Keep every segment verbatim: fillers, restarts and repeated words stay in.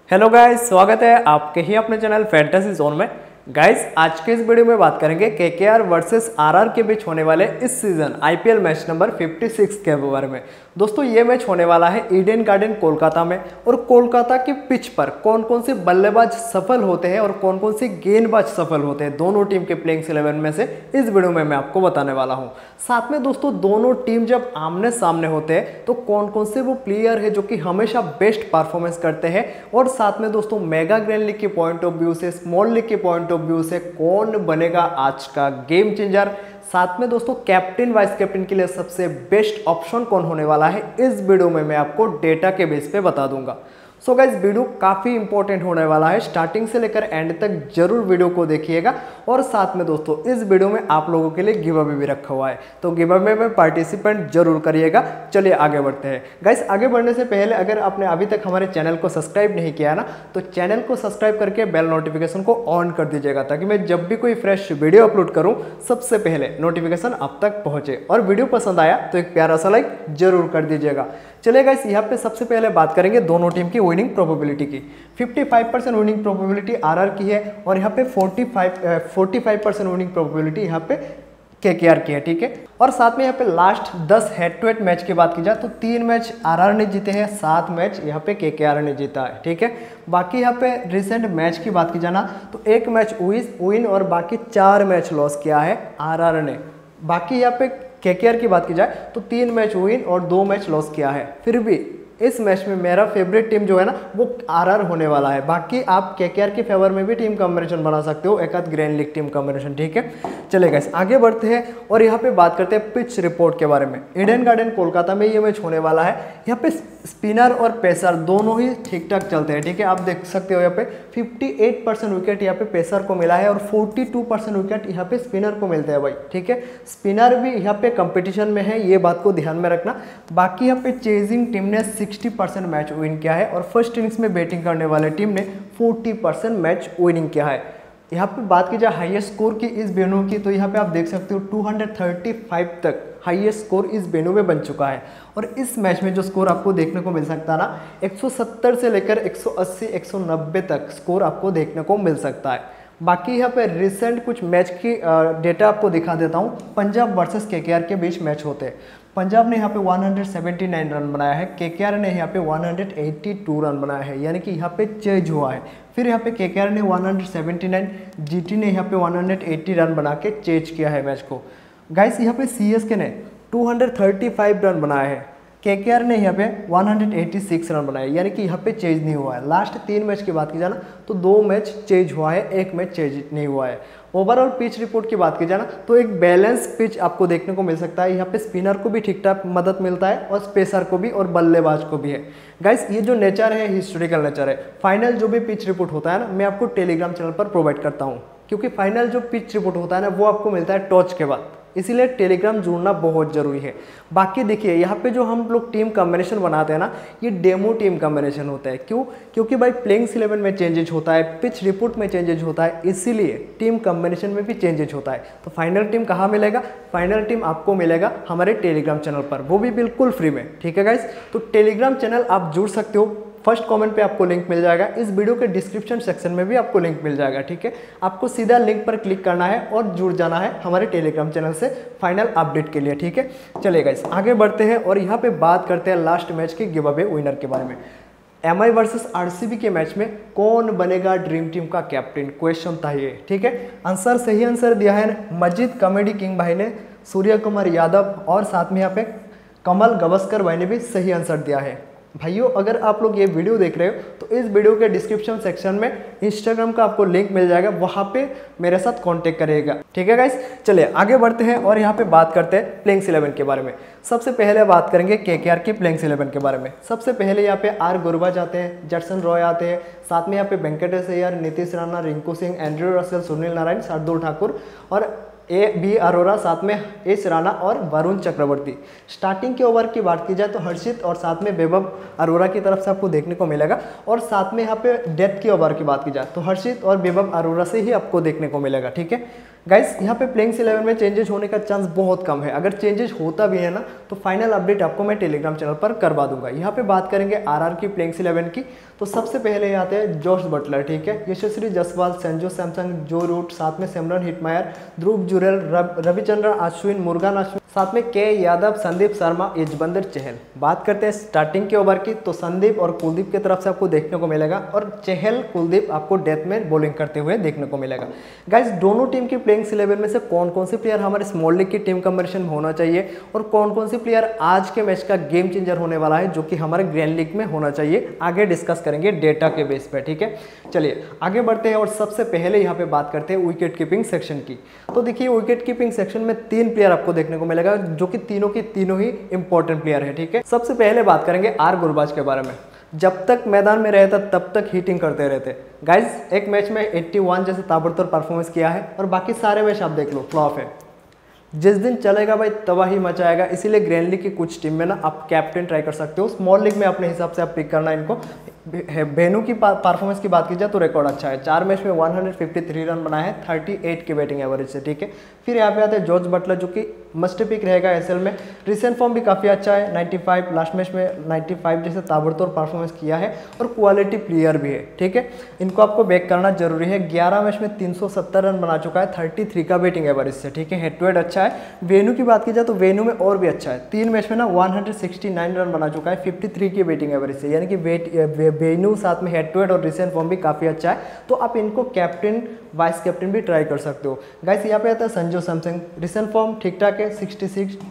Hello guys, स्वागत है आपके ही अपने चैनल फैंटेसी जोन में। गाइस आज के इस वीडियो में बात करेंगे केकेआर वर्सेस आरआर के बीच होने वाले इस सीजन आईपीएल मैच नंबर छप्पन के बारे में। दोस्तों ये मैच होने वाला है ईडन गार्डन कोलकाता में, और कोलकाता की पिच पर कौन कौन से बल्लेबाज सफल होते हैं और कौन कौन से गेंदबाज सफल होते हैं दोनों टीम के प्लेइंग इलेवन में से इस वीडियो में मैं आपको बताने वाला हूं। साथ में दोस्तों दोनों टीम जब आमने सामने होते हैं तो कौन कौन से वो प्लेयर है जो कि हमेशा बेस्ट परफॉर्मेंस करते हैं, और साथ में दोस्तों मेगा ग्रैंड लीग के पॉइंट ऑफ व्यू से, स्मॉल लीग के पॉइंट ऑफ व्यू से कौन बनेगा आज का गेम चेंजर। साथ में दोस्तों कैप्टन वाइस कैप्टन के लिए सबसे बेस्ट ऑप्शन कौन होने वाला है इस वीडियो में मैं आपको डेटा के बेस पे बता दूंगा। सो गाइस वीडियो काफ़ी इंपॉर्टेंट होने वाला है, स्टार्टिंग से लेकर एंड तक जरूर वीडियो को देखिएगा। और साथ में दोस्तों इस वीडियो में आप लोगों के लिए गिव अवे भी रखा हुआ है, तो गिव अवे में पार्टिसिपेंट जरूर करिएगा। चलिए आगे बढ़ते हैं। गाइस आगे बढ़ने से पहले अगर आपने अभी तक हमारे चैनल को सब्सक्राइब नहीं किया ना, तो चैनल को सब्सक्राइब करके बेल नोटिफिकेशन को ऑन कर दीजिएगा, ताकि मैं जब भी कोई फ्रेश वीडियो अपलोड करूँ सबसे पहले नोटिफिकेशन आप तक पहुँचे। और वीडियो पसंद आया तो एक प्यारा सा लाइक जरूर कर दीजिएगा। चलिए गाइस यहाँ पे सबसे पहले बात करेंगे दोनों टीम की विनिंग प्रोबेबिलिटी की। पचपन परसेंट विनिंग प्रोबेबिलिटी आरआर की है, और यहाँ पे पैंतालीस परसेंट विनिंग प्रोबेबिलिटी यहाँ पे केकेआर की है, ठीक है। और साथ में यहाँ पे लास्ट दस हेड टू हेड मैच की बात की जाए तो तीन मैच आरआर ने जीते हैं, सात मैच यहाँ पे केकेआर ने जीता है, ठीक है। बाकी यहाँ पे रिसेंट मैच की बात की जाना तो एक मैच विन और बाकी चार मैच लॉस किया है आरआर ने। बाकी यहाँ पे केकेआर की बात की जाए तो तीन मैच विन और दो मैच लॉस किया है। फिर भी इस मैच में मेरा फेवरेट टीम जो है ना वो आरआर होने वाला है। बाकी आप केकेआर के फेवर में भी टीम कॉम्बिनेशन बना सकते हो, एक आध ग्रैंड लीग टीम कॉम्बिनेशन, ठीक है। चलेगा इस आगे बढ़ते हैं और यहाँ पे बात करते हैं पिच रिपोर्ट के बारे में। ईडन गार्डन कोलकाता में ये मैच होने वाला है। यहाँ पे स्पिनर और पेसर दोनों ही ठीक ठाक चलते हैं, ठीक है। आप देख सकते हो यहाँ पे अट्ठावन परसेंट विकेट यहाँ पे पेसर को मिला है और बयालीस परसेंट विकेट यहाँ पे स्पिनर को मिलते हैं भाई, ठीक है। स्पिनर भी यहाँ पे कंपटीशन में है, ये बात को ध्यान में रखना। बाकी यहाँ पे चेजिंग टीम ने साठ परसेंट मैच विन किया है, और फर्स्ट इनिंग्स में बैटिंग करने वाले टीम ने चालीस परसेंट मैच विनिंग किया है। यहाँ पे बात की जाए हाईएस्ट स्कोर की इस वेन्यू की, तो यहाँ पे आप देख सकते हो दो सौ पैंतीस तक हाईएस्ट स्कोर इस वेन्यू में बन चुका है। और इस मैच में जो स्कोर आपको देखने को मिल सकता है ना, एक सौ सत्तर से लेकर एक सौ अस्सी एक सौ नब्बे तक स्कोर आपको देखने को मिल सकता है। बाकी यहाँ पे रिसेंट कुछ मैच की डेटा आपको दिखा देता हूँ। पंजाब वर्सेस केकेआर के बीच मैच होते हैं। पंजाब ने यहाँ पे एक सौ उन्यासी रन बनाया है, केकेआर ने यहाँ पे एक सौ बयासी रन बनाया है, यानी कि यहाँ पे चेज हुआ है। फिर यहाँ पे केकेआर ने एक सौ उन्यासी, जीटी ने यहाँ पे एक सौ अस्सी रन बना के चेज किया है मैच को। गाइस यहाँ पे सीएसके ने दो सौ पैंतीस रन बनाए हैं, केकेआर ने यहाँ पे एक सौ छियासी रन बनाए, यानी कि यहाँ पे चेज नहीं हुआ है। लास्ट तीन मैच की बात की जाए ना तो दो मैच चेज हुआ है, एक मैच चेज नहीं हुआ है। ओवरऑल पिच रिपोर्ट की बात की जाए ना तो एक बैलेंस पिच आपको देखने को मिल सकता है। यहाँ पे स्पिनर को भी ठीक ठाक मदद मिलता है, और स्पेसर को भी, और बल्लेबाज को भी है। गाइस ये जो नेचर है हिस्टोरिकल नेचर है। फाइनल जो भी पिच रिपोर्ट होता है ना, मैं आपको टेलीग्राम चैनल पर प्रोवाइड करता हूँ, क्योंकि फाइनल जो पिच रिपोर्ट होता है ना वो आपको मिलता है टॉस के बाद, इसीलिए टेलीग्राम जुड़ना बहुत जरूरी है। बाकी देखिए यहाँ पे जो हम लोग टीम कॉम्बिनेशन बनाते हैं ना, ये डेमो टीम कॉम्बिनेशन होता है। क्यों? क्योंकि भाई प्लेइंग इलेवन में चेंजेस होता है, पिच रिपोर्ट में चेंजेस होता है, इसीलिए टीम कॉम्बिनेशन में भी चेंजेस होता है। तो फाइनल टीम कहाँ मिलेगा? फाइनल टीम आपको मिलेगा हमारे टेलीग्राम चैनल पर, वो भी बिल्कुल फ्री में, ठीक है गाइस। तो टेलीग्राम चैनल आप जुड़ सकते हो, फर्स्ट कमेंट पे आपको लिंक मिल जाएगा, इस वीडियो के डिस्क्रिप्शन सेक्शन में भी आपको लिंक मिल जाएगा, ठीक है। आपको सीधा लिंक पर क्लिक करना है और जुड़ जाना है हमारे टेलीग्राम चैनल से फाइनल अपडेट के लिए, ठीक है। चलिए गाइस आगे बढ़ते हैं और यहाँ पे बात करते हैं लास्ट मैच के गिव अवे विनर के बारे में। एमआई वर्सेस आरसीबी के मैच में कौन बनेगा ड्रीम टीम का कैप्टन, क्वेश्चन था ये, ठीक है। आंसर सही आंसर दिया है मजीद कॉमेडी किंग भाई ने, सूर्य कुमार यादव, और साथ में यहाँ पे कमल गवस्कर भाई ने भी सही आंसर दिया है। भाइयों अगर आप लोग ये वीडियो देख रहे हो तो इस वीडियो के डिस्क्रिप्शन सेक्शन में इंस्टाग्राम का आपको लिंक मिल जाएगा, वहाँ पे मेरे साथ कांटेक्ट करिएगा, ठीक है गाइस। चलिए आगे बढ़ते हैं और यहाँ पे बात करते हैं प्लेइंग इलेवन के बारे में। सबसे पहले बात करेंगे केकेआर के प्लेइंग इलेवन के बारे में। सबसे पहले यहाँ पे आर गुरबाज आते हैं, जर्सन रॉय आते हैं, साथ में यहाँ पे वेंकटेश अय्यर, नीतीश राणा, रिंकू सिंह, एंड्रयू रसेल, सुनील नारायण, शार्दुल ठाकुर और ए बी अरोरा, साथ में एस राणा और वरुण चक्रवर्ती। स्टार्टिंग के ओवर की बात की जाए तो हर्षित और साथ में वैभव अरोरा की तरफ से आपको देखने को मिलेगा, और साथ में यहाँ पे डेथ के ओवर की बात की जाए तो हर्षित और वैभव अरोरा से ही आपको देखने को मिलेगा, ठीक है। गाइस यहाँ पे प्लेइंग इलेवन में चेंजेस होने का चांस बहुत कम है। अगर चेंजेस होता भी है ना तो फाइनल अपडेट आपको मैं टेलीग्राम चैनल पर करवा दूंगा। यहाँ पे बात करेंगे आरआर की प्लेइंग इलेवन की, तो सबसे पहले आते हैं जोश बटलर, ठीक है, यशस्वी जायसवाल, संजू सैमसंग, जो रूट, साथ में सिमरन हिटमायर, ध्रुव जुरेल, रविचंद्रन अश्विन, मुरुगन अश्विन, साथ में के यादव, संदीप शर्मा, युजवेंद्र चहल। बात करते हैं स्टार्टिंग के ओवर की, तो संदीप और कुलदीप की तरफ से आपको देखने को मिलेगा और चहल कुलदीप आपको डेथ में बॉलिंग करते हुए देखने को मिलेगा। गाइस दोनों टीम की प्लेइंग इलेवन में से कौन कौन से प्लेयर हमारे स्मॉल लीग की टीम कॉम्बिनेशन में होना चाहिए और कौन कौन से प्लेयर आज के मैच का गेम चेंजर होने वाला है जो कि हमारे ग्रैंड लीग में होना चाहिए, आगे डिस्कस करेंगे डेटा के बेस पे, ठीक है। चलिए आगे बढ़ते हैं और सबसे पहले यहाँ पे बात करते हैं विकेट कीपिंग सेक्शन की। तो देखिए विकेट कीपिंग सेक्शन में तीन प्लेयर आपको देखने को मिलेगा जो कि तीनों की तीनों ही इंपॉर्टेंट प्लेयर है, ठीक है। सबसे पहले बात करेंगे आर गुरबाज के बारे में। जब तक मैदान में रहता तब तक हिटिंग करते रहते गाइज। एक मैच में इक्यासी जैसे ताबड़तोड़ परफॉर्मेंस किया है और बाकी सारे मैच आप देख लो फ्लॉप है। जिस दिन चलेगा भाई तबाही मचाएगा, इसीलिए ग्रैंड लीग की कुछ टीम में ना आप कैप्टन ट्राई कर सकते हो, स्मॉल लीग में अपने हिसाब से आप पिक करना इनको। वेन्यू की परफॉर्मेंस की बात की जाए तो रिकॉर्ड अच्छा है, चार मैच में एक सौ तिरेपन रन बनाए हैं अड़तीस के बैटिंग एवरेज से, ठीक है। फिर यहाँ पे आते हैं जॉर्ज बटलर जो कि मस्ट पिक रहेगा एसएल में। रिसेंट फॉर्म भी काफ़ी अच्छा है, पचानवे, लास्ट मैच में पचानवे जैसे ताबड़तोड़ परफॉर्मेंस किया है और क्वालिटी प्लेयर भी है, ठीक है। इनको आपको बैक करना जरूरी है। ग्यारह मैच में तीन सौ सत्तर रन बना चुका है तैंतीस का बैटिंग एवरेज से, ठीक है। हेड टू हेड अच्छा है। वेन्यू की बात की जाए तो वेन्यू में और भी अच्छा है, तीन मैच में ना एक सौ उनहत्तर रन बना चुका है तिरेपन की बैटिंग एवरेज से, यानी कि वेन्यू साथ में हेड टू हेड और रिसेंट फॉर्म भी काफ़ी अच्छा है। तो आप इनको कैप्टन वाइस कैप्टन भी ट्राई कर सकते हो। गाइस यहाँ पे आता है संजू सैमसंग, रिसेंट फॉर्म ठीक ठाक है, छियासठ,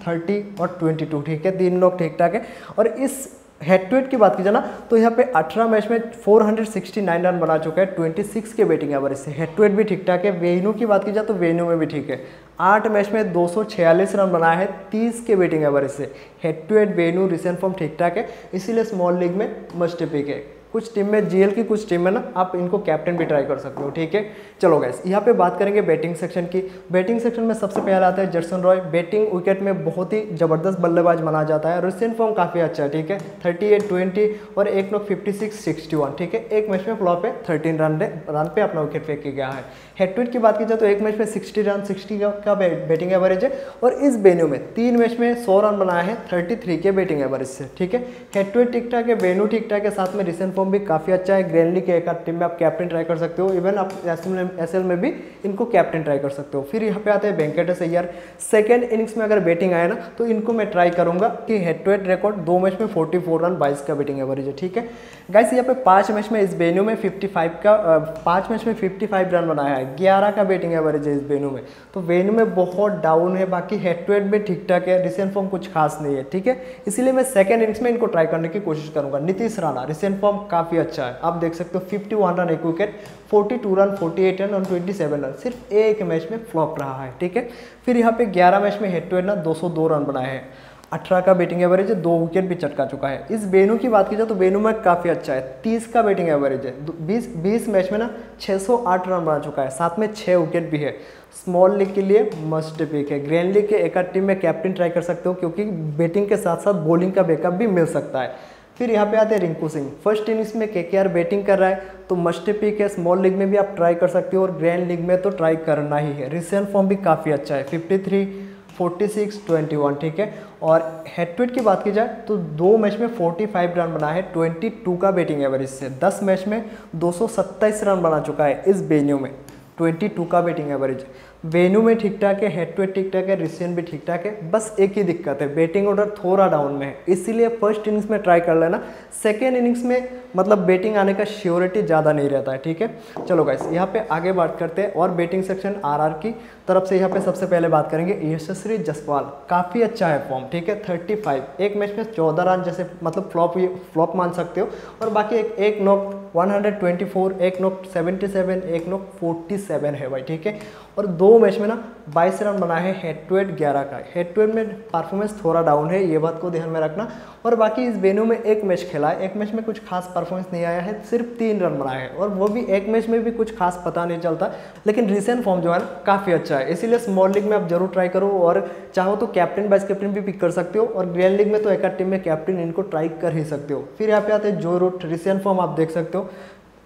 तीस और बाईस, ठीक है, तीन लोग ठीक ठाक है। और इस हेड टू हेड की बात की जाए ना तो यहाँ पे अठारह मैच में चार सौ उनहत्तर रन बना चुका है छब्बीस के बैटिंग एवरेज से, हेड टू हेड भी ठीक ठाक है। वेन्यू की बात की जाए तो वेन्यू में भी ठीक है, आठ मैच में दो सौ छियालीस रन बनाया है तीस के बैटिंग एवरेज से, head to head venue recent form ठीक ठाक है, इसीलिए स्मॉल लीग में मस्ट पिक है। कुछ टीम में जीएल की कुछ टीम में ना आप इनको कैप्टन भी ट्राई कर सकते हो, ठीक है। चलो गाइस यहाँ पे बात करेंगे बैटिंग सेक्शन की। बैटिंग सेक्शन में सबसे पहले आता है जर्सन रॉय। बैटिंग विकेट में बहुत ही जबरदस्त बल्लेबाज माना जाता है, रिसेंट फॉर्म काफ़ी अच्छा है, ठीक है, अड़तीस, बीस और एक नॉक छप्पन, इकसठ, ठीक है। एक मैच में फ्लॉप है, तेरह रन रन पे अपना विकेट फेंक के गया है। हेड टू हेड की बात की जाए तो एक मैच में साठ रन साठ का बैटिंग एवरेज है और इस वेन्यू में तीन मैच में सौ रन बनाया है तैंतीस के बैटिंग एवरेज से, ठीक है। हेड टू हेड ठीक ठाक है, वेन्यू ठीक ठाक है, साथ में रिसेंट फॉर्म भी काफ़ी अच्छा है। ग्रैंड लीग के एक आध टीम में आप कैप्टन ट्राई कर सकते हो, इवन आप एसएल में भी इनको कैप्टन ट्राई कर सकते हो। फिर यहाँ पे आते हैं वेंकटेश अय्यर। सेकेंड इनिंग्स में अगर बैटिंग आए ना तो इनको मैं ट्राई करूंगा कि हेड टू हेड रिकॉर्ड दो मैच में चौवालीस रन बाईस का बैटिंग एवरेज है, ठीक है। गाइस यहाँ पे पांच मैच में इस वेन्यू में पचपन का पांच मैच में पचपन रन बनाया है, ग्यारह का बैटिंग एवरेज है इस वेन्यू में। तो वेन्यू में बहुत डाउन है, बाकी हेड टू हेड में ठीक ठाक है, रिसेंट फॉर्म कुछ खास नहीं है, ठीक है। इसीलिए मैं सेकंड इनिंग्स में इनको ट्राई करने की कोशिश करूंगा। नीतीश राणा, रिसेंट फॉर्म काफी अच्छा है, आप देख सकते हो इक्यावन रन एक विकेट, बयालीस रन, अड़तालीस रन और सत्ताईस रन, सिर्फ एक मैच में फ्लॉप रहा है, ठीक है। फिर यहाँ पे ग्यारह मैच में हेड टू हेड ना दो सौ दो रन बनाए हैं, अठारह का बैटिंग एवरेज है, दो विकेट भी चटका चुका है। इस वेन्यू की बात की जाए तो वेन्यू में काफ़ी अच्छा है, तीस का बैटिंग एवरेज है, बीस बीस मैच में ना छह सौ आठ रन बना चुका है, साथ में छह विकेट भी है। स्मॉल लीग के लिए मस्ट पिक है। ग्रैंड लीग के एक आध टीम में कैप्टन ट्राई कर सकते हो क्योंकि बैटिंग के साथ साथ बॉलिंग का बैकअप भी मिल सकता है। फिर यहाँ पे आते हैं रिंकू सिंह। फर्स्ट इनिंग्स में केकेआर बैटिंग कर रहा है तो मस्ट पिक है, स्मॉल लीग में भी आप ट्राई कर सकते हो और ग्रैंड लीग में तो ट्राई करना ही है। रिसेंट फॉर्म भी काफ़ी अच्छा है, तिरेपन, छियालीस, इक्कीस, ठीक है। और हेड टू हेड की बात की जाए तो दो मैच में पैंतालीस रन बना है बाईस का बैटिंग एवरेज से, दस मैच में दो सौ सत्ताईस रन बना चुका है इस वेन्यू में, बाईस का बैटिंग एवरेज। वेन्यू में ठीक ठाक है, हेड टू हेड ठीक ठाक है, रिसेंट भी ठीक ठाक है, बस एक ही दिक्कत है बैटिंग ऑर्डर थोड़ा डाउन में है, इसीलिए फर्स्ट इनिंग्स में ट्राई कर लेना। सेकेंड इनिंग्स में मतलब बैटिंग आने का श्योरिटी ज़्यादा नहीं रहता है, ठीक है। चलो गाइस यहाँ पे आगे बात करते हैं और बैटिंग सेक्शन आरआर की तरफ से यहाँ पे सबसे पहले बात करेंगे यशस्वी जायसवाल। काफ़ी अच्छा है फॉर्म, ठीक है, पैंतीस, एक मैच में चौदह रन जैसे मतलब फ्लॉप फ्लॉप मान सकते हो और बाकी एक एक नॉक एक सौ चौबीस, एक नॉक सतहत्तर, एक नॉक सैंतालीस है भाई, ठीक है। और दो मैच में ना बाईस रन बनाए हैं, हेड टू हेड ग्यारह का। हेड टू हेड में परफॉर्मेंस थोड़ा डाउन है, ये बात को ध्यान में रखना। और बाकी इस वेन्यू में एक मैच खेला है, एक मैच में कुछ खास परफॉर्मेंस नहीं आया है, सिर्फ तीन रन बनाए हैं और वो भी एक मैच में भी कुछ खास पता नहीं चलता, लेकिन रिसेंट फॉर्म जो है ना काफ़ी अच्छा है, इसीलिए स्मॉल लीग में आप जरूर ट्राई करो और चाहो तो कैप्टन वाइस कैप्टन भी पिक कर सकते हो और ग्रैंड लीग में तो एक टीम में कैप्टन इनको ट्राई कर ही सकते हो। फिर यहाँ पे आते हैं जो रूट, रिसेंट फॉर्म आप देख सकते हो,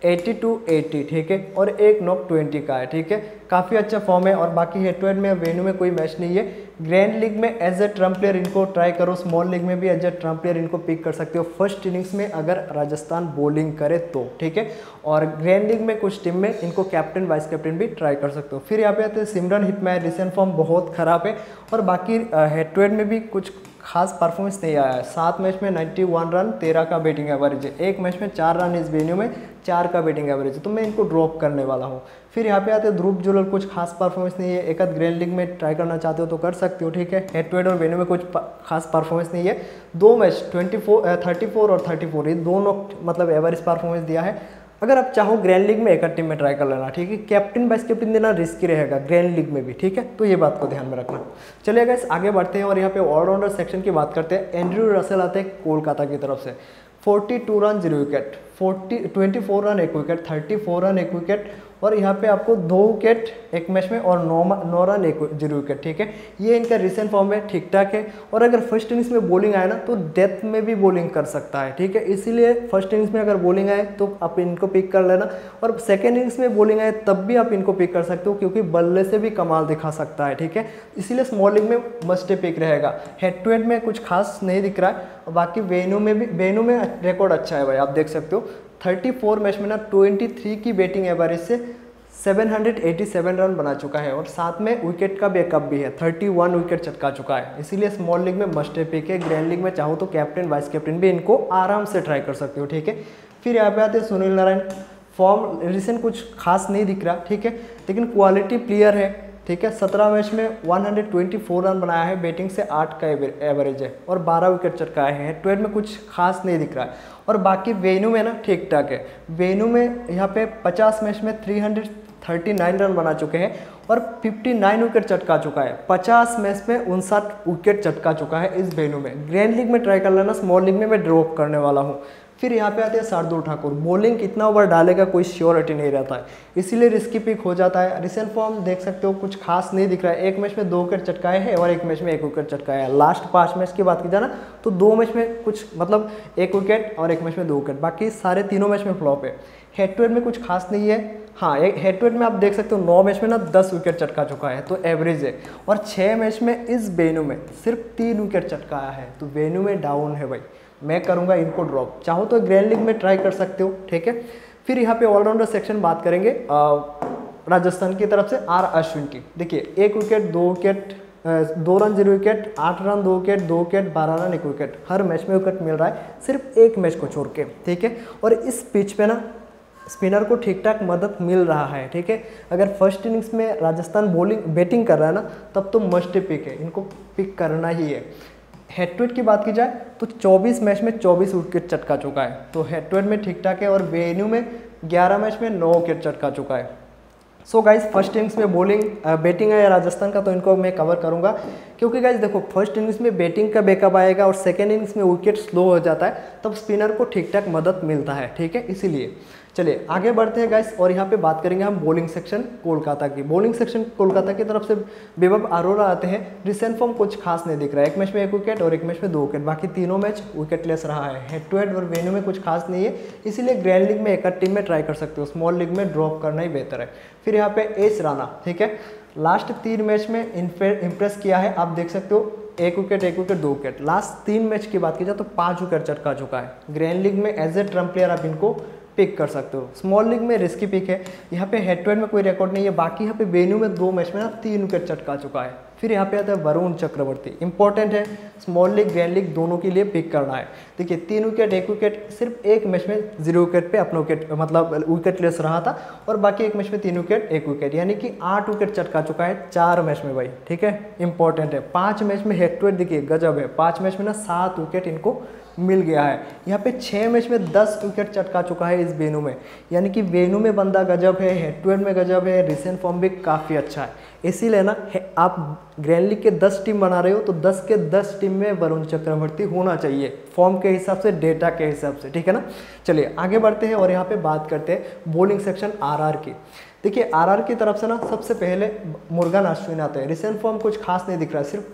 एटी टू एटी, ठीक है, और एक नॉक ट्वेंटी का है, ठीक है, काफ़ी अच्छा फॉर्म है। और बाकी हेड टू हेड में वेन्यू में कोई मैच नहीं है। ग्रैंड लीग में एज ए ट्रम्प प्लेयर इनको ट्राई करो, स्मॉल लीग में भी एज ए ट्रम्प प्लेयर इनको पिक कर सकते हो फर्स्ट इनिंग्स में अगर राजस्थान बॉलिंग करे तो, ठीक है। और ग्रैंड लीग में कुछ टीम में इनको कैप्टन वाइस कैप्टन भी ट्राई कर सकते हो। फिर यहाँ पे आते हैं सिमरन हिटमैयर, रिसेंट फॉर्म बहुत खराब है और बाकी हेड टू हेड में भी कुछ खास परफॉर्मेंस नहीं आया है। सात मैच में इक्यानवे रन, तेरह का बैटिंग एवरेज है, एक मैच में चार रन इस वेन्यू में, चार का बैटिंग एवरेज है, तो मैं इनको ड्रॉप करने वाला हूँ। फिर यहाँ पे आते हैं ध्रुव जुलर, कुछ खास परफॉर्मेंस नहीं है, एक आध ग्रैंड लीग में ट्राई करना चाहते हो तो कर सकते हो, ठीक है। हेड टू हेड और वेन्यू में कुछ खास परफॉर्मेंस नहीं है। दो match twenty four thirty four और थर्टी फोर ये दोनों मतलब एवरेज परफॉर्मेंस दिया है। अगर आप चाहो ग्रैंड लीग में एक टीम में ट्राई कर लेना, ठीक है। कैप्टन वाइस कैप्टन देना रिस्की रहेगा ग्रैंड लीग में भी, ठीक है, तो ये बात को ध्यान में रखना। चलिए गाइस आगे बढ़ते हैं और यहाँ पे ऑलराउंडर सेक्शन की बात करते हैं। एंड्रयू रसेल आते हैं कोलकाता की तरफ से, बयालीस रन जीरो विकेट, चालीस चौबीस रन एक विकेट, चौंतीस रन एक विकेट, और यहाँ पे आपको दो विकेट एक मैच में और नौ नौ रन एक जीरो विकेट, ठीक है। ये इनका रिसेंट फॉर्म है, ठीक ठाक है। और अगर फर्स्ट इनिंग्स में बॉलिंग आए ना तो डेथ में भी बॉलिंग कर सकता है, ठीक है। इसीलिए फर्स्ट इनिंग्स में अगर बॉलिंग आए तो आप इनको पिक कर लेना, और सेकेंड इनिंग्स में बॉलिंग आए तब भी आप इनको पिक कर सकते हो क्योंकि बल्ले से भी कमाल दिखा सकता है, ठीक है। इसीलिए स्मॉल लीग में मस्ट पिक रहेगा। हेड टू हेड में कुछ खास नहीं दिख रहा है, और बाकी वेन्यू में भी वेन्यू में रिकॉर्ड अच्छा है भाई, आप देख सकते हो। चौंतीस मैच में ना तेईस की बैटिंग एवरेज से सात सौ सत्तासी रन बना चुका है, और साथ में विकेट का बैकअप भी है, इकतीस विकेट चटका चुका है। इसीलिए स्मॉल लीग में मस्ट पिक है। ग्रैंड लीग में चाहो तो कैप्टन वाइस कैप्टन भी इनको आराम से ट्राई कर सकते हो, ठीक है। फिर यहाँ पे आते हैं सुनील नारायण, फॉर्म रिसेंट कुछ खास नहीं दिख रहा, ठीक है, लेकिन क्वालिटी प्लेयर है, ठीक है। सत्रह मैच में एक सौ चौबीस रन बनाया है, बैटिंग से आठ का एवरेज है और बारह विकेट चटकाए हैं। हेड टू हेड में कुछ खास नहीं दिख रहा है, और बाकी वेन्यू में ना ठीक ठाक है। वेन्यू में यहाँ पे पचास मैच में तीन सौ उनतालीस रन बना चुके हैं और उनसठ विकेट चटका चुका है। पचास मैच में उनसठ विकेट चटका चुका है इस वेन्यू में। ग्रैंड लीग में ट्राई कर लेना, स्मॉल लीग में मैं ड्रॉप करने वाला हूँ। फिर यहाँ पे आते हैं शार्दुल ठाकुर, बॉलिंग कितना ओवर डालेगा कोई श्योरिटी नहीं रहता है, इसीलिए रिस्की पिक हो जाता है। रिसेंट फॉर्म देख सकते हो कुछ खास नहीं दिख रहा है। एक मैच में दो विकेट चटकाए हैं और एक मैच में एक विकेट चटकाया है। लास्ट पाँच मैच की बात की जाए ना तो दो मैच में कुछ मतलब एक विकेट और एक मैच में दो विकेट, बाकी सारे तीनों मैच में फ्लॉप है। हेड टू हेड में कुछ खास नहीं है। हाँ, एक हेड टू हेड में आप देख सकते हो नौ मैच में ना दस विकेट चटका चुका है, तो एवरेज है। और छः मैच में इस वेन्यू में सिर्फ तीन विकेट चटकाया है, तो वेन्यू में डाउन है भाई। मैं करूंगा इनको ड्रॉप, चाहो तो ग्रैंड लीग में ट्राई कर सकते हो, ठीक है। फिर यहाँ पे ऑलराउंडर सेक्शन बात करेंगे आ, राजस्थान की तरफ से आर अश्विन की। देखिए एक विकेट, दो विकेट, दो रन जीरो विकेट, आठ रन दो विकेट, दो विकेट, बारह रन एक विकेट, हर मैच में विकेट मिल रहा है सिर्फ एक मैच को छोड़ के, ठीक है। और इस पिच पे ना स्पिनर को ठीक ठाक मदद मिल रहा है, ठीक है। अगर फर्स्ट इनिंग्स में राजस्थान बॉलिंग बैटिंग कर रहा है ना तब तो मस्ट पिक है, इनको पिक करना ही है। हेड टू हेड की बात की जाए तो चौबीस मैच में चौबीस विकेट चटका चुका है, तो हेड टू हेड में ठीक ठाक है। और वेन्यू में ग्यारह मैच में नौ विकेट चटका चुका है। सो गाइज फर्स्ट इनिंग्स में बॉलिंग बैटिंग है राजस्थान का, तो इनको मैं कवर करूंगा, क्योंकि गाइज देखो फर्स्ट इनिंग्स में बैटिंग का बैकअप आएगा और सेकेंड इनिंग्स में विकेट स्लो हो जाता है, तब स्पिनर को ठीक ठाक मदद मिलता है, ठीक है। इसीलिए चलिए आगे बढ़ते हैं गाइस, और यहाँ पे बात करेंगे हम बॉलिंग सेक्शन कोलकाता की। बॉलिंग सेक्शन कोलकाता की तरफ से विभव अरोरा आते हैं। रिसेंट फॉर्म कुछ खास नहीं दिख रहा है, एक मैच में एक विकेट और एक मैच में दो विकेट, बाकी तीनों मैच विकेटलेस रहा है। हेड टू हेड और वेन्यू में कुछ खास नहीं है, इसीलिए ग्रैंड लीग में एक टीम में ट्राई कर सकते हो, स्मॉल लीग में ड्रॉप करना ही बेहतर है। फिर यहाँ पे एस राणा, ठीक है, लास्ट तीन मैच में इंप्रेस किया है, आप देख सकते हो एक विकेट एक विकेट दो विकेट। लास्ट तीन मैच की बात की जाए तो पाँच विकेट चटका चुका है। ग्रैंड लीग में एज ए ट्रम्प प्लेयर आप इनको पिक कर सकते हो, स्मॉल लीग में रिस्की पिक है। यहाँ पे हेड टू हेड में कोई रिकॉर्ड नहीं है, बाकी यहाँ पे वेन्यू में दो मैच में ना तीन विकेट चटका चुका है। फिर यहाँ पे आता है वरुण चक्रवर्ती, इंपॉर्टेंट है, स्मॉल लीग ग्रैंड लीग दोनों के लिए पिक करना है। देखिए तीन विकेट एक विकेट, सिर्फ एक मैच में जीरो विकेट पे अपना विकेट मतलब विकेट लेस रहा था, और बाकी एक मैच में तीन विकेट एक विकेट, यानी कि आठ विकेट चटका चुका है चार मैच में भाई, ठीक है, इंपॉर्टेंट है। पाँच मैच में हेड टू हेड देखिए गजब है, पाँच मैच में ना सात विकेट इनको मिल गया है। यहाँ पे छः मैच में दस विकेट चटका चुका है इस वेन्यू में, यानी कि वेन्यू में बंदा गजब है, हेड टू हेड में गजब है, रिसेंट फॉर्म भी काफ़ी अच्छा है। इसीलिए ना आप ग्रैंड लीग के दस टीम बना रहे हो तो दस के दस टीम में वरुण चक्रवर्ती होना चाहिए, फॉर्म के हिसाब से, डेटा के हिसाब से, ठीक है ना। चलिए आगे बढ़ते हैं और यहाँ पे बात करते हैं बॉलिंग सेक्शन आरआर की। देखिए आरआर की तरफ से ना सबसे पहले मुरुगन अश्विन आते हैं। रिसेंट फॉर्म कुछ खास नहीं दिख रहा है, सिर्फ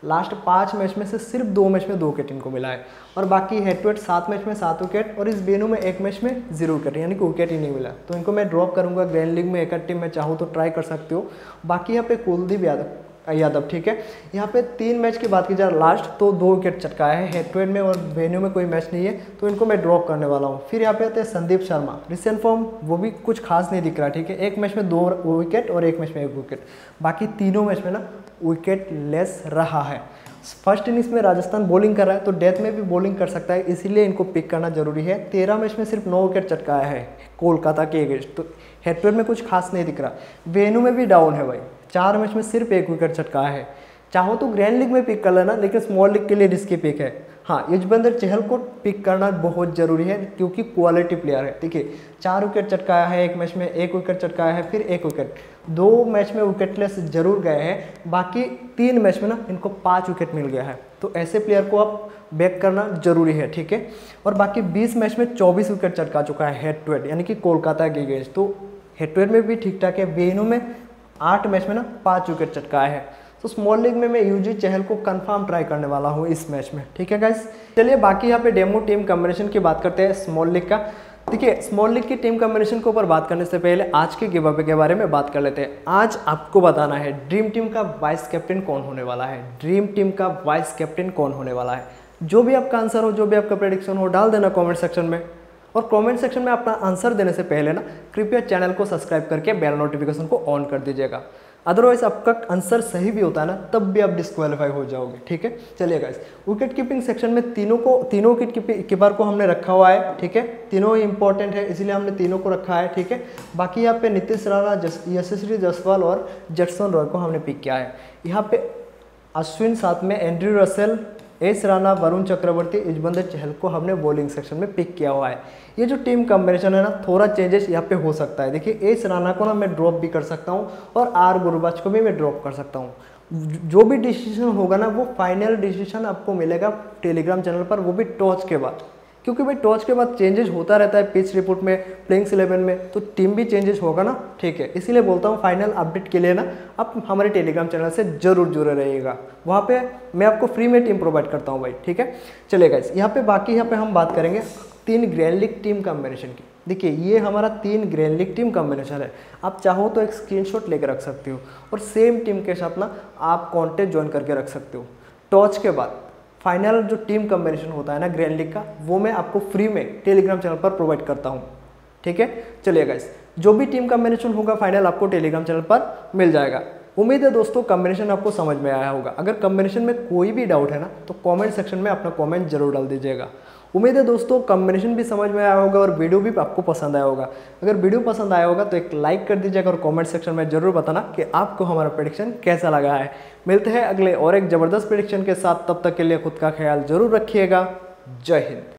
लास्ट पाँच मैच में से सिर्फ दो मैच में दो विकेट इनको मिला है, और बाकी हेड टू हेड सात मैच में सात विकेट, और इस वेन्यू में एक मैच में जीरो विकेट, यानी कि विकेट ही नहीं मिला। तो इनको मैं ड्रॉप करूंगा। ग्रैंड लीग में एक टीम में चाहूँ तो ट्राई कर सकते हो। बाकी यहाँ पे कुलदीप यादव यादव ठीक है, यहाँ पे तीन मैच की बात की जाए लास्ट तो दो विकेट चटकाया है हेड टू हेड में, और वेन्यू में कोई मैच नहीं है, तो इनको मैं ड्रॉप करने वाला हूँ। फिर यहाँ पे आते हैं संदीप शर्मा। रिसेंट फॉर्म वो भी कुछ खास नहीं दिख रहा, ठीक है, एक मैच में दो विकेट और एक मैच में एक विकेट, बाकी तीनों मैच में ना विकेट लेस रहा है। फर्स्ट इनिंग्स में राजस्थान बॉलिंग कर रहा है तो डेथ में भी बॉलिंग कर सकता है, इसीलिए इनको पिक करना जरूरी है। तेरह मैच में सिर्फ नौ विकेट चटकाया है कोलकाता के अगेंस्ट, तो हेड टू हेड में कुछ खास नहीं दिख रहा। वेन्यू में भी डाउन है भाई, चार मैच में सिर्फ एक विकेट चटकाया है। चाहो तो ग्रैंड लीग में पिक कर लेना, लेकिन स्मॉल लीग के लिए रिस्की पिक है। हाँ, युजवेंद्र चहल को पिक करना बहुत जरूरी है क्योंकि क्वालिटी प्लेयर है। देखिए, चार विकेट चटकाया है, एक मैच में एक विकेट चटकाया है, फिर एक विकेट, दो मैच में विकेटलेस जरूर गए हैं, बाकी तीन मैच में ना इनको पाँच विकेट मिल गया है। तो ऐसे प्लेयर को आप बैक करना जरूरी है, ठीक है। और बाकी बीस मैच में चौबीस विकेट चटका चुका है हेड टू हेड, यानी कि कोलकाता के अगेंस्ट, तो हेड टू हेड में भी ठीक ठाक है। वेन्यू में आठ मैच में ना पाँच विकेट चटकाया है। तो स्मॉल लीग में मैं यूजी चहल को कंफर्म ट्राई करने वाला हूँ इस मैच में, ठीक है गाइस। चलिए बाकी यहाँ पे डेमो टीम कॉम्बिनेशन की बात करते हैं स्मॉल लीग का। देखिए, स्मॉल लीग की टीम कॉम्बिनेशन के ऊपर बात करने से पहले आज के गिव अवे के बारे में बात कर लेते हैं। आज आपको बताना है ड्रीम टीम का वाइस कैप्टन कौन होने वाला है। ड्रीम टीम का वाइस कैप्टन कौन होने वाला है, जो भी आपका आंसर हो, जो भी आपका प्रेडिक्शन हो, डाल देना कॉमेंट सेक्शन में। और कमेंट सेक्शन में अपना आंसर देने से पहले ना कृपया चैनल को सब्सक्राइब करके बेल नोटिफिकेशन को ऑन कर दीजिएगा, अदरवाइज आपका आंसर सही भी होता है ना तब भी आप डिस्क्वालीफाई हो जाओगे, ठीक है। चलिए गाइस, विकेट कीपिंग सेक्शन में तीनों को तीनों विकेट कीपर को हमने रखा हुआ है, ठीक है। तीनों ही इंपॉर्टेंट है, इसलिए हमने तीनों को रखा है, ठीक है। बाकी यहाँ पे नीतीश राणा, यशस्वी जायसवाल और जैक्सन रॉय को हमने पिक किया है। यहाँ पे अश्विन, साथ में Andrew Russell, S Rana, Varun Chakravarthy, Yuzvendra Chahal को हमने बॉलिंग सेक्शन में पिक किया हुआ है। ये जो टीम कॉम्बिनेशन है ना, थोड़ा चेंजेस यहाँ पे हो सकता है। देखिए, एस राणा को ना मैं ड्रॉप भी कर सकता हूँ और आर गुरबाज को भी मैं ड्रॉप कर सकता हूँ। जो भी डिसीजन होगा ना वो फाइनल डिसीजन आपको मिलेगा टेलीग्राम चैनल पर, वो भी टॉस के बाद, क्योंकि भाई टॉस के बाद चेंजेस होता रहता है पिच रिपोर्ट में, प्लेइंग इलेवन में, तो टीम भी चेंजेस होगा ना, ठीक है। इसीलिए बोलता हूँ फाइनल अपडेट के लिए ना आप हमारे टेलीग्राम चैनल से जरूर जुड़े रहिएगा, वहाँ पे मैं आपको फ्री में टीम प्रोवाइड करता हूँ भाई, ठीक है। चलिए गाइस, यहाँ पे बाकी यहाँ पे हम बात करेंगे तीन ग्रैंड लीग टीम कॉम्बिनेशन की। देखिए, ये हमारा तीन ग्रैंड लीग टीम कॉम्बिनेशन है। आप चाहो तो एक स्क्रीनशॉट लेकर रख सकते हो और सेम टीम के साथ ना आप कॉन्टेस्ट ज्वाइन करके रख सकते हो। टॉस के बाद फाइनल जो टीम कॉम्बिनेशन होता है ना ग्रैंड लीग का, वो मैं आपको फ्री में टेलीग्राम चैनल पर प्रोवाइड करता हूँ, ठीक है। चलिए गाइस, जो भी टीम कॉम्बिनेशन होगा फाइनल आपको टेलीग्राम चैनल पर मिल जाएगा। उम्मीद है दोस्तों कॉम्बिनेशन आपको समझ में आया होगा। अगर कॉम्बिनेशन में कोई भी डाउट है ना तो कमेंट सेक्शन में अपना कमेंट जरूर डाल दीजिएगा। उम्मीद है दोस्तों कॉम्बिनेशन भी समझ में आया होगा और वीडियो भी आपको पसंद आया होगा। अगर वीडियो पसंद आया होगा तो एक लाइक कर दीजिएगा और कमेंट सेक्शन में जरूर बताना कि आपको हमारा प्रेडिक्शन कैसा लगा है। मिलते हैं अगले और एक ज़बरदस्त प्रेडिक्शन के साथ, तब तक के लिए खुद का ख्याल जरूर रखिएगा। जय हिंद।